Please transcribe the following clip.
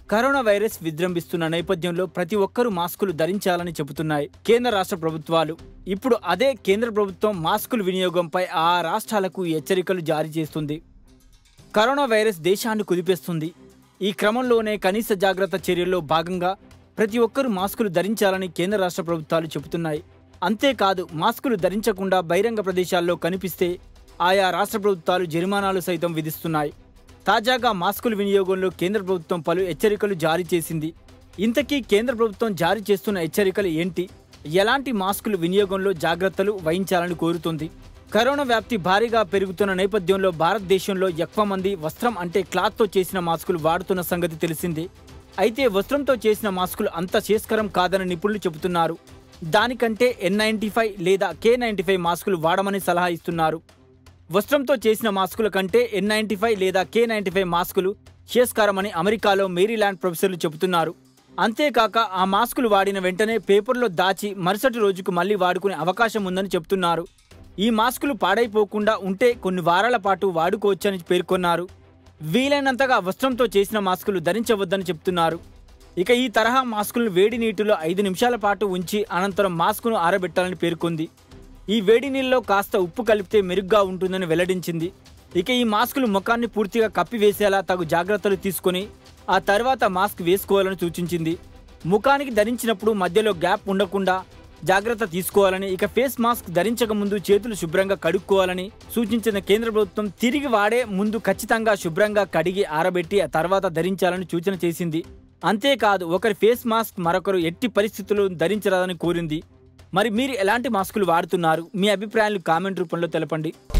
Corona virus విజృంభిస్తున్న నేపథ్యంలో ప్రతి ఒక్కరూ మాస్కులు ధరించాలని చెబుతున్నాయి కేంద్ర రాష్ట్ర ప్రభుత్వాలు. ఇప్పుడు అదే కేంద్ర ప్రభుత్వం మాస్కుల వినియోగంపై ఆ రాష్ట్రాలకు హెచ్చరికలు జారీ చేస్తుంది. కరోనా వైరస్ దేశాన్ని కుదిపేస్తుంది. ఈ క్రమంలోనే కనీస జాగ్రత్త చర్యల్లో భాగంగా ప్రతి ఒక్కరూ మాస్కులు ధరించాలని కేంద్ర రాష్ట్ర ప్రభుత్వాలు చెబుతున్నాయి. అంతేకాదు, మాస్కులు ధరించకుండా బహిరంగ ప్రదేశాల్లో కనిపిస్తే ఆయా రాష్ట్ర ప్రభుత్వాలు జరిమానాలు సైతం విధిస్తున్నాయి. తాజాగా మాస్కుల వినియోగంలో కేంద్ర ప్రభుత్వం పలు హెచ్చరికలు జారీ చేసింది. ఇంతకీ కేంద్ర ప్రభుత్వం జారీ చేస్తున్న హెచ్చరికలు ఏంటి? ఎలాంటి మాస్కుల వినియోగంలో జాగ్రత్తలు వహించాలని కోరుతుంది? కరోనా వ్యాప్తి భారీగా పెరుగుతున్న నేపథ్యంలో భారతదేశంలో ఎక్కువ మంది వస్త్రం అంటే క్లాత్తో చేసిన మాస్కులు వాడుతున్న సంగతి తెలిసిందే. అయితే వస్త్రంతో చేసిన మాస్కులు అంత శ్రేయస్కరం కాదని నిపుణులు చెబుతున్నారు. దానికంటే N95 లేదా K95 మాస్కులు వాడమని సలహా ఇస్తున్నారు. వస్త్రంతో చేసిన మాస్కుల కంటే N95 లేదా K95 మాస్కులు శ్రేయస్కరమని అమెరికాలో మేరీల్యాండ్ ప్రొఫెసర్లు చెబుతున్నారు. అంతేకాక ఆ మాస్కులు వాడిన వెంటనే పేపర్లో దాచి మరుసటి రోజుకు మళ్లీ వాడుకునే అవకాశం ఉందని చెబుతున్నారు. ఈ మాస్కులు పాడైపోకుండా ఉంటే కొన్ని వారాల పాటు వాడుకోవచ్చని పేర్కొన్నారు. వీలైనంతగా వస్త్రంతో చేసిన మాస్కులు ధరించవద్దని చెబుతున్నారు. ఇక ఈ తరహా మాస్కులను వేడి నీటిలో 5 నిమిషాల పాటు ఉంచి అనంతరం మాస్కును ఆరబెట్టాలని పేర్కొంది. ఈ వేడి నీళ్ళలో కాస్త ఉప్పు కలిపితే మెరుగ్గా ఉంటుందని వెల్లడించింది. ఇక ఈ మాస్కులు ముఖాన్ని పూర్తిగా కప్పివేసేలా తగు జాగ్రత్తలు తీసుకొని ఆ తర్వాత మాస్క్ వేసుకోవాలని సూచించింది. ముఖానికి ధరించినప్పుడు మధ్యలో గ్యాప్ ఉండకుండా జాగ్రత్త తీసుకోవాలని, ఇక ఫేస్ మాస్క్ ధరించక ముందు చేతులు శుభ్రంగా కడుక్కోవాలని సూచించిన కేంద్ర ప్రభుత్వం తిరిగి వాడే ముందు ఖచ్చితంగా శుభ్రంగా కడిగి ఆరబెట్టి ఆ తర్వాత ధరించాలని సూచన చేసింది. అంతేకాదు, ఒకరి ఫేస్ మాస్క్ మరొకరు ఎట్టి పరిస్థితుల్లో ధరించరాదని కోరింది. మరి మీరు ఎలాంటి మాస్కులు వాడుతున్నారు? మీ అభిప్రాయాలు కామెంట్ రూపంలో తెలపండి.